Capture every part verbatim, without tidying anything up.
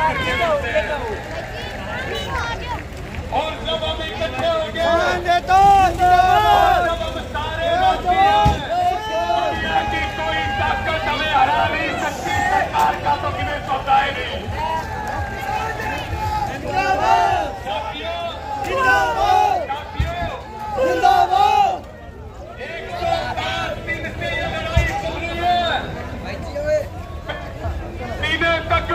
और जब हम इकट्ठे हो गए दुनिया की कोई ताकत हमें हरा नहीं सकती, सरकार का तो किन्हें सौदा है नहीं। एक सौ सात दिन से ये लड़ाई चल रही है, सीने तक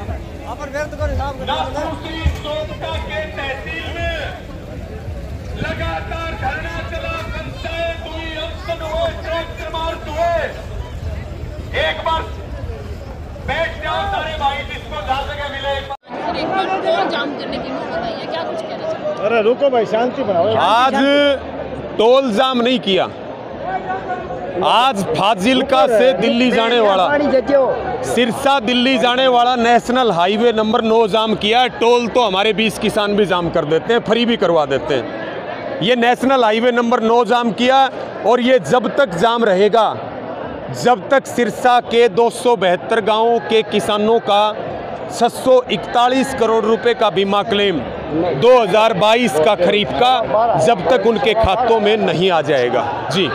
दूसरी सोपटा के तहसील में लगातार धरना चला, पंचायत हुई, अफसर हुए, ट्रैक्टर मार्च हुए। एक बार बैठ जाओ सारे भाई, जिसको जहाँ जगह मिले एक बार जाम करने की नौबत आई है, क्या कुछ कहना चाहते हैं? अरे रुको भाई, शांति बनाओ। आज टोल जाम नहीं किया, आज फाजिल्का से दिल्ली जाने वाला, सिरसा दिल्ली जाने वाला नेशनल हाईवे नंबर नौ जाम किया। टोल तो हमारे बीस किसान भी जाम कर देते हैं, फ्री भी करवा देते हैं। ये नेशनल हाईवे नंबर नौ जाम किया और ये जब तक जाम रहेगा, जब तक सिरसा के दो सौ बहत्तर गाँवों के किसानों का छह सौ इकतालीस करोड़ रुपए का बीमा क्लेम दो हज़ार बाईस का खरीफ का जब तक उनके खातों में नहीं आ जाएगा। जी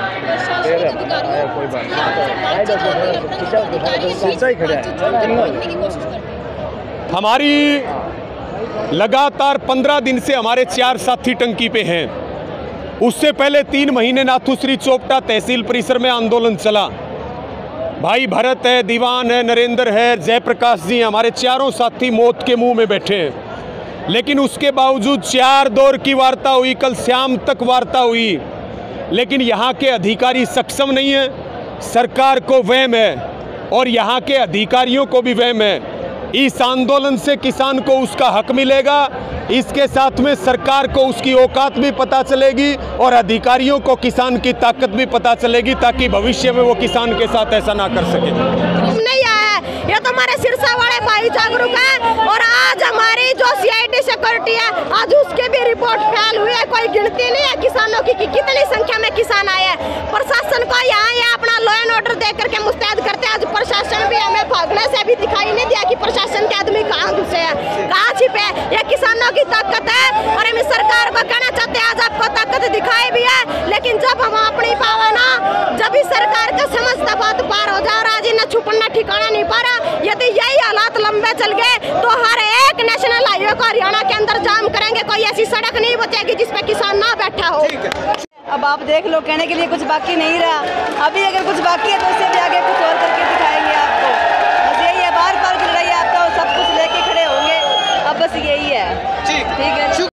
हमारी लगातार पंद्रह दिन से हमारे चार साथी टंकी पे हैं। उससे पहले तीन महीने नाथुश्री चोपटा तहसील परिसर में आंदोलन चला। भाई भरत है, दीवान है, नरेंद्र है, जयप्रकाश जी, हमारे चारों साथी मौत के मुंह में बैठे हैं। लेकिन उसके बावजूद चार दौर की वार्ता हुई, कल शाम तक वार्ता हुई, लेकिन यहाँ के अधिकारी सक्षम नहीं है। सरकार को वहम है और यहाँ के अधिकारियों को भी वहम है। इस आंदोलन से किसान को उसका हक मिलेगा, इसके साथ में सरकार को उसकी औकात भी पता चलेगी और अधिकारियों को किसान की ताकत भी पता चलेगी, ताकि भविष्य में वो किसान के साथ ऐसा ना कर सके। नहीं आया, ये तो हमारे सिरसा वाले भाई जागरूक है और आज हमारी जो सीआईडी सिक्योरिटी है, आज उसकी भी रिपोर्ट फेल हुई है। कोई गिनती नहीं है किसानों की कि कितनी संख्या में किसान आए हैं। प्रशासन को यहाँ ये अपना लॉ एंड ऑर्डर दे करके मुस्तैद करते हैं। आज प्रशासन भी हमें भागने से अभी दिखाई नहीं दिया कि प्रशासन के आदमी कहाँ घुसे हैं, कहाँ छिपे हैं। ये किसानों की ताकत है और हम सरकार को कहना चाहते हैं, आज आपको ताकत दिखाई भी है, लेकिन जब हम अपनी पावा ना, जब भी सरकार का समस्त बात पार हो जा रहा है, न छुपना ठिकाना नहीं पा रहा। यदि यही हालात लंबे चल गए तो हर एक नेशनल हाईवे को हरियाणा के अंदर जाम करेंगे, कोई ऐसी सड़क नहीं बचेगी जिसपे किसान ना बैठा हो। अब आप देख लो, कहने के लिए कुछ बाकी नहीं रहा। अभी अगर कुछ बाकी है तो उससे भी आगे कुछ और करके